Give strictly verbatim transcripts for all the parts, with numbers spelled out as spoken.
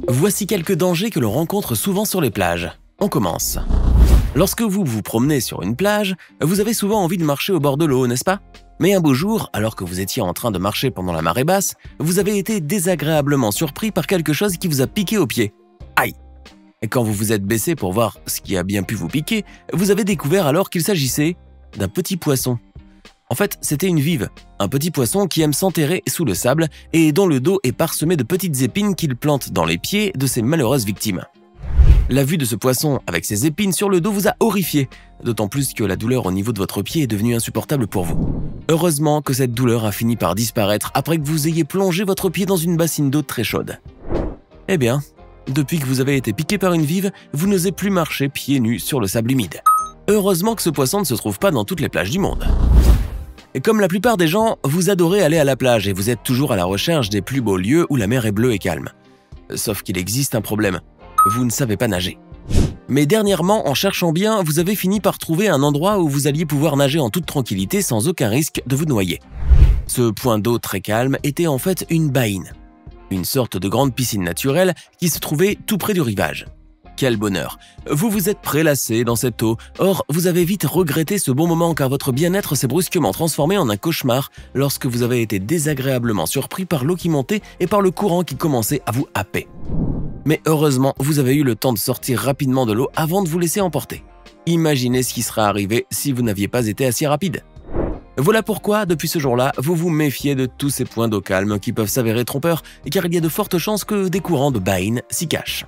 Voici quelques dangers que l'on rencontre souvent sur les plages. On commence. Lorsque vous vous promenez sur une plage, vous avez souvent envie de marcher au bord de l'eau, n'est-ce pas? Mais un beau jour, alors que vous étiez en train de marcher pendant la marée basse, vous avez été désagréablement surpris par quelque chose qui vous a piqué au pied. Aïe! Et quand vous vous êtes baissé pour voir ce qui a bien pu vous piquer, vous avez découvert alors qu'il s'agissait d'un petit poisson. En fait, c'était une vive, un petit poisson qui aime s'enterrer sous le sable et dont le dos est parsemé de petites épines qu'il plante dans les pieds de ses malheureuses victimes. La vue de ce poisson avec ses épines sur le dos vous a horrifié, d'autant plus que la douleur au niveau de votre pied est devenue insupportable pour vous. Heureusement que cette douleur a fini par disparaître après que vous ayez plongé votre pied dans une bassine d'eau très chaude. Eh bien, depuis que vous avez été piqué par une vive, vous n'osez plus marcher pieds nus sur le sable humide. Heureusement que ce poisson ne se trouve pas dans toutes les plages du monde. Et comme la plupart des gens, vous adorez aller à la plage et vous êtes toujours à la recherche des plus beaux lieux où la mer est bleue et calme. Sauf qu'il existe un problème. Vous ne savez pas nager. Mais dernièrement, en cherchant bien, vous avez fini par trouver un endroit où vous alliez pouvoir nager en toute tranquillité sans aucun risque de vous noyer. Ce point d'eau très calme était en fait une baïne, une sorte de grande piscine naturelle qui se trouvait tout près du rivage. Quel bonheur! Vous vous êtes prélassé dans cette eau, or vous avez vite regretté ce bon moment car votre bien-être s'est brusquement transformé en un cauchemar lorsque vous avez été désagréablement surpris par l'eau qui montait et par le courant qui commençait à vous happer. Mais heureusement, vous avez eu le temps de sortir rapidement de l'eau avant de vous laisser emporter. Imaginez ce qui serait arrivé si vous n'aviez pas été assez rapide. Voilà pourquoi, depuis ce jour-là, vous vous méfiez de tous ces points d'eau calme qui peuvent s'avérer trompeurs car il y a de fortes chances que des courants de baïne s'y cachent.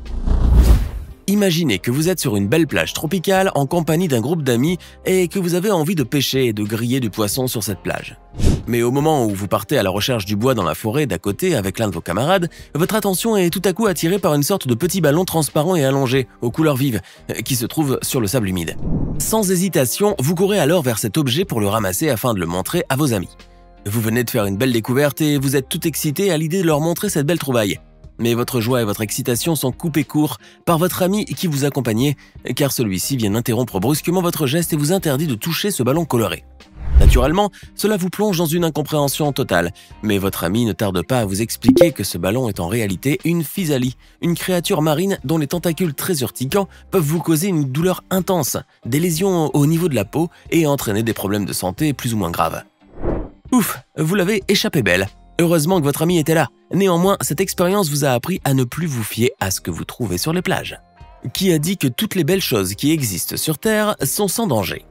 Imaginez que vous êtes sur une belle plage tropicale en compagnie d'un groupe d'amis et que vous avez envie de pêcher et de griller du poisson sur cette plage. Mais au moment où vous partez à la recherche du bois dans la forêt d'à côté avec l'un de vos camarades, votre attention est tout à coup attirée par une sorte de petit ballon transparent et allongé, aux couleurs vives, qui se trouve sur le sable humide. Sans hésitation, vous courez alors vers cet objet pour le ramasser afin de le montrer à vos amis. Vous venez de faire une belle découverte et vous êtes tout excité à l'idée de leur montrer cette belle trouvaille. Mais votre joie et votre excitation sont coupées court par votre ami qui vous accompagnait, car celui-ci vient interrompre brusquement votre geste et vous interdit de toucher ce ballon coloré. Naturellement, cela vous plonge dans une incompréhension totale, mais votre ami ne tarde pas à vous expliquer que ce ballon est en réalité une physalie, une créature marine dont les tentacules très urticants peuvent vous causer une douleur intense, des lésions au niveau de la peau et entraîner des problèmes de santé plus ou moins graves. Ouf, vous l'avez échappé belle. Heureusement que votre ami était là. Néanmoins, cette expérience vous a appris à ne plus vous fier à ce que vous trouvez sur les plages. Qui a dit que toutes les belles choses qui existent sur Terre sont sans danger?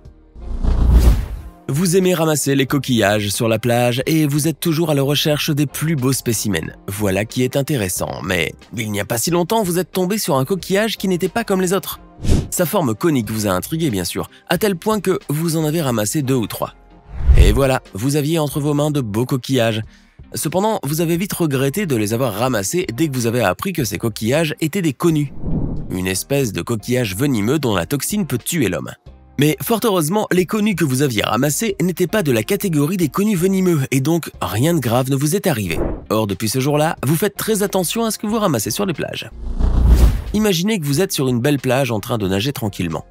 Vous aimez ramasser les coquillages sur la plage et vous êtes toujours à la recherche des plus beaux spécimens. Voilà qui est intéressant, mais il n'y a pas si longtemps, vous êtes tombé sur un coquillage qui n'était pas comme les autres. Sa forme conique vous a intrigué bien sûr, à tel point que vous en avez ramassé deux ou trois. Et voilà, vous aviez entre vos mains de beaux coquillages. Cependant, vous avez vite regretté de les avoir ramassés dès que vous avez appris que ces coquillages étaient des conus, une espèce de coquillage venimeux dont la toxine peut tuer l'homme. Mais fort heureusement, les conus que vous aviez ramassés n'étaient pas de la catégorie des conus venimeux et donc rien de grave ne vous est arrivé. Or, depuis ce jour-là, vous faites très attention à ce que vous ramassez sur les plages. Imaginez que vous êtes sur une belle plage en train de nager tranquillement.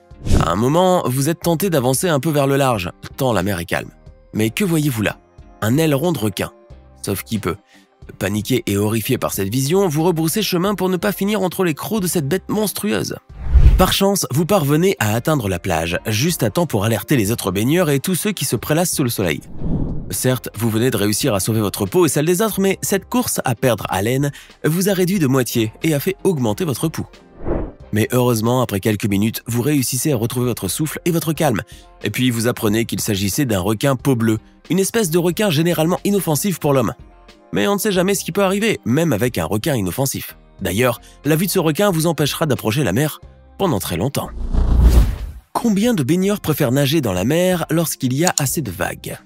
À un moment, vous êtes tenté d'avancer un peu vers le large, tant la mer est calme. Mais que voyez-vous là? Un aileron de requin. Sauf qui peut. Paniqué et horrifié par cette vision, vous rebroussez chemin pour ne pas finir entre les crocs de cette bête monstrueuse. Par chance, vous parvenez à atteindre la plage, juste à temps pour alerter les autres baigneurs et tous ceux qui se prélassent sous le soleil. Certes, vous venez de réussir à sauver votre peau et celle des autres, mais cette course à perdre haleine vous a réduit de moitié et a fait augmenter votre pouls. Mais heureusement, après quelques minutes, vous réussissez à retrouver votre souffle et votre calme. Et puis vous apprenez qu'il s'agissait d'un requin peau bleue, une espèce de requin généralement inoffensif pour l'homme. Mais on ne sait jamais ce qui peut arriver, même avec un requin inoffensif. D'ailleurs, la vue de ce requin vous empêchera d'approcher la mer pendant très longtemps. Combien de baigneurs préfèrent nager dans la mer lorsqu'il y a assez de vagues?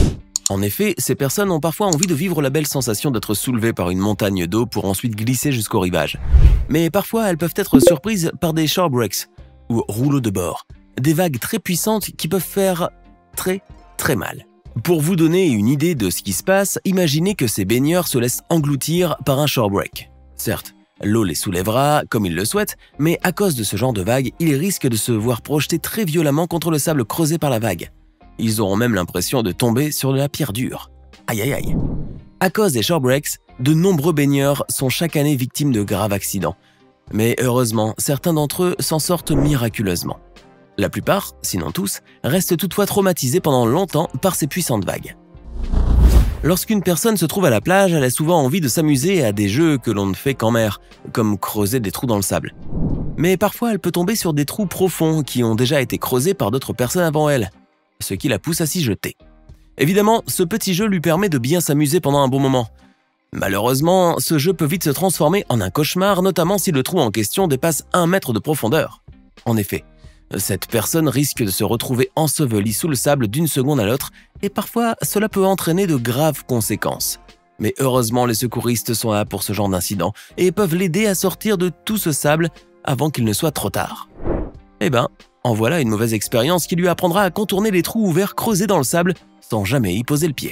En effet, ces personnes ont parfois envie de vivre la belle sensation d'être soulevées par une montagne d'eau pour ensuite glisser jusqu'au rivage. Mais parfois, elles peuvent être surprises par des shore breaks, ou rouleaux de bord, des vagues très puissantes qui peuvent faire très, très mal. Pour vous donner une idée de ce qui se passe, imaginez que ces baigneurs se laissent engloutir par un shore break. Certes, l'eau les soulèvera comme ils le souhaitent, mais à cause de ce genre de vagues, ils risquent de se voir projetés très violemment contre le sable creusé par la vague. Ils auront même l'impression de tomber sur de la pierre dure. Aïe aïe aïe. À cause des shorebreaks, de nombreux baigneurs sont chaque année victimes de graves accidents. Mais heureusement, certains d'entre eux s'en sortent miraculeusement. La plupart, sinon tous, restent toutefois traumatisés pendant longtemps par ces puissantes vagues. Lorsqu'une personne se trouve à la plage, elle a souvent envie de s'amuser à des jeux que l'on ne fait qu'en mer, comme creuser des trous dans le sable. Mais parfois, elle peut tomber sur des trous profonds qui ont déjà été creusés par d'autres personnes avant elle, ce qui la pousse à s'y jeter. Évidemment, ce petit jeu lui permet de bien s'amuser pendant un bon moment. Malheureusement, ce jeu peut vite se transformer en un cauchemar, notamment si le trou en question dépasse un mètre de profondeur. En effet, cette personne risque de se retrouver ensevelie sous le sable d'une seconde à l'autre et parfois cela peut entraîner de graves conséquences. Mais heureusement, les secouristes sont là pour ce genre d'incident et peuvent l'aider à sortir de tout ce sable avant qu'il ne soit trop tard. Eh ben, en voilà une mauvaise expérience qui lui apprendra à contourner les trous ouverts creusés dans le sable sans jamais y poser le pied.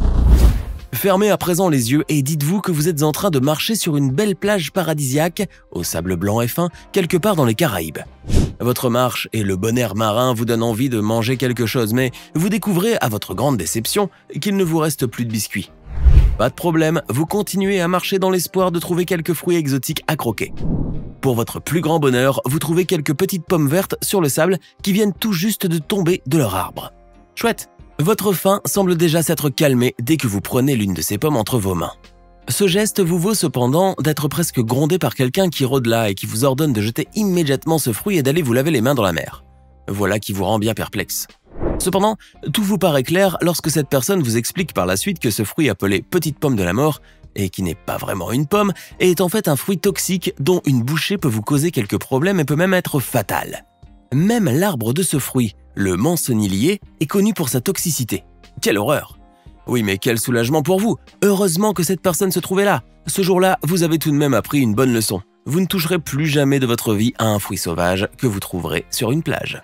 Fermez à présent les yeux et dites-vous que vous êtes en train de marcher sur une belle plage paradisiaque, au sable blanc et fin, quelque part dans les Caraïbes. Votre marche et le bon air marin vous donnent envie de manger quelque chose, mais vous découvrez, à votre grande déception, qu'il ne vous reste plus de biscuits. Pas de problème, vous continuez à marcher dans l'espoir de trouver quelques fruits exotiques à croquer. Pour votre plus grand bonheur, vous trouvez quelques petites pommes vertes sur le sable qui viennent tout juste de tomber de leur arbre. Chouette! Votre faim semble déjà s'être calmée dès que vous prenez l'une de ces pommes entre vos mains. Ce geste vous vaut cependant d'être presque grondé par quelqu'un qui rôde là et qui vous ordonne de jeter immédiatement ce fruit et d'aller vous laver les mains dans la mer. Voilà qui vous rend bien perplexe. Cependant, tout vous paraît clair lorsque cette personne vous explique par la suite que ce fruit appelé petite pomme de la mort, et qui n'est pas vraiment une pomme, est en fait un fruit toxique dont une bouchée peut vous causer quelques problèmes et peut même être fatale. Même l'arbre de ce fruit, le mancenillier, est connu pour sa toxicité. Quelle horreur! Oui, mais quel soulagement pour vous! Heureusement que cette personne se trouvait là. Ce jour-là, vous avez tout de même appris une bonne leçon. Vous ne toucherez plus jamais de votre vie à un fruit sauvage que vous trouverez sur une plage.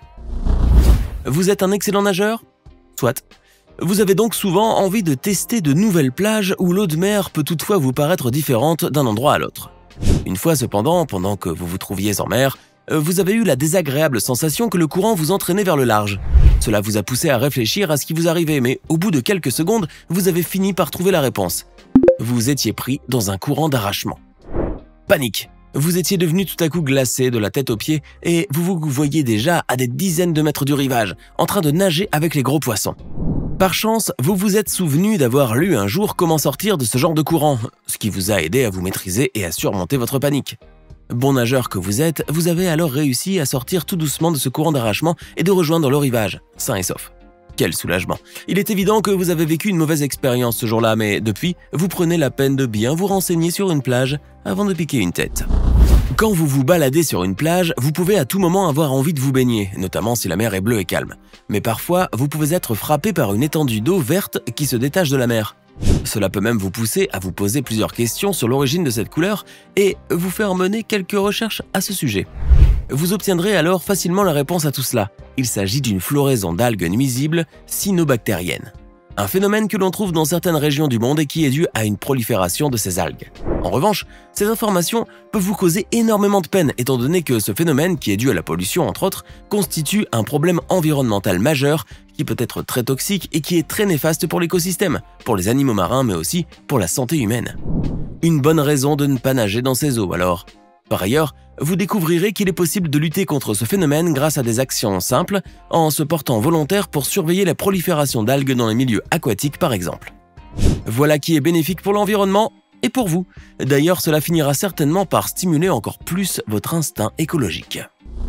Vous êtes un excellent nageur? Soit. Vous avez donc souvent envie de tester de nouvelles plages où l'eau de mer peut toutefois vous paraître différente d'un endroit à l'autre. Une fois cependant, pendant que vous vous trouviez en mer, vous avez eu la désagréable sensation que le courant vous entraînait vers le large. Cela vous a poussé à réfléchir à ce qui vous arrivait, mais au bout de quelques secondes, vous avez fini par trouver la réponse. Vous étiez pris dans un courant d'arrachement. Panique! Vous étiez devenu tout à coup glacé de la tête aux pieds et vous vous voyiez déjà à des dizaines de mètres du rivage, en train de nager avec les gros poissons. Par chance, vous vous êtes souvenu d'avoir lu un jour comment sortir de ce genre de courant, ce qui vous a aidé à vous maîtriser et à surmonter votre panique. Bon nageur que vous êtes, vous avez alors réussi à sortir tout doucement de ce courant d'arrachement et de rejoindre le rivage, sain et sauf. Quel soulagement! Il est évident que vous avez vécu une mauvaise expérience ce jour-là, mais depuis, vous prenez la peine de bien vous renseigner sur une plage avant de piquer une tête. Quand vous vous baladez sur une plage, vous pouvez à tout moment avoir envie de vous baigner, notamment si la mer est bleue et calme. Mais parfois, vous pouvez être frappé par une étendue d'eau verte qui se détache de la mer. Cela peut même vous pousser à vous poser plusieurs questions sur l'origine de cette couleur et vous faire mener quelques recherches à ce sujet. Vous obtiendrez alors facilement la réponse à tout cela. Il s'agit d'une floraison d'algues nuisibles cyanobactériennes. Un phénomène que l'on trouve dans certaines régions du monde et qui est dû à une prolifération de ces algues. En revanche, ces informations peuvent vous causer énormément de peine étant donné que ce phénomène, qui est dû à la pollution entre autres, constitue un problème environnemental majeur qui peut être très toxique et qui est très néfaste pour l'écosystème, pour les animaux marins mais aussi pour la santé humaine. Une bonne raison de ne pas nager dans ces eaux alors. Par ailleurs, vous découvrirez qu'il est possible de lutter contre ce phénomène grâce à des actions simples, en se portant volontaire pour surveiller la prolifération d'algues dans les milieux aquatiques par exemple. Voilà qui est bénéfique pour l'environnement et pour vous. D'ailleurs, cela finira certainement par stimuler encore plus votre instinct écologique.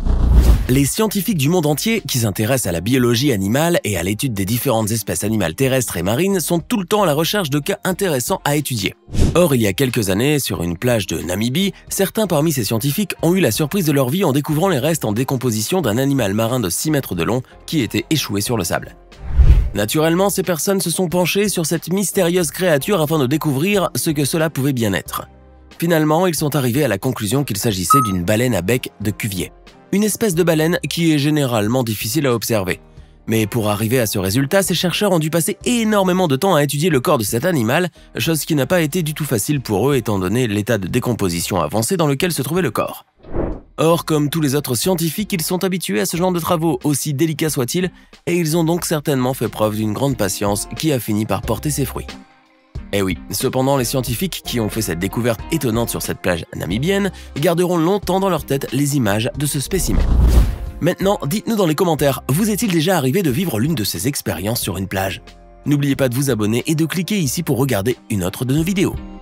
Les scientifiques du monde entier qui s'intéressent à la biologie animale et à l'étude des différentes espèces animales terrestres et marines sont tout le temps à la recherche de cas intéressants à étudier. Or, il y a quelques années, sur une plage de Namibie, certains parmi ces scientifiques ont eu la surprise de leur vie en découvrant les restes en décomposition d'un animal marin de six mètres de long qui était échoué sur le sable. Naturellement, ces personnes se sont penchées sur cette mystérieuse créature afin de découvrir ce que cela pouvait bien être. Finalement, ils sont arrivés à la conclusion qu'il s'agissait d'une baleine à bec de Cuvier. Une espèce de baleine qui est généralement difficile à observer. Mais pour arriver à ce résultat, ces chercheurs ont dû passer énormément de temps à étudier le corps de cet animal, chose qui n'a pas été du tout facile pour eux étant donné l'état de décomposition avancé dans lequel se trouvait le corps. Or, comme tous les autres scientifiques, ils sont habitués à ce genre de travaux, aussi délicats soient-ils, et ils ont donc certainement fait preuve d'une grande patience qui a fini par porter ses fruits. Eh oui, cependant les scientifiques qui ont fait cette découverte étonnante sur cette plage namibienne garderont longtemps dans leur tête les images de ce spécimen. Maintenant, dites-nous dans les commentaires, vous est-il déjà arrivé de vivre l'une de ces expériences sur une plage? N'oubliez pas de vous abonner et de cliquer ici pour regarder une autre de nos vidéos.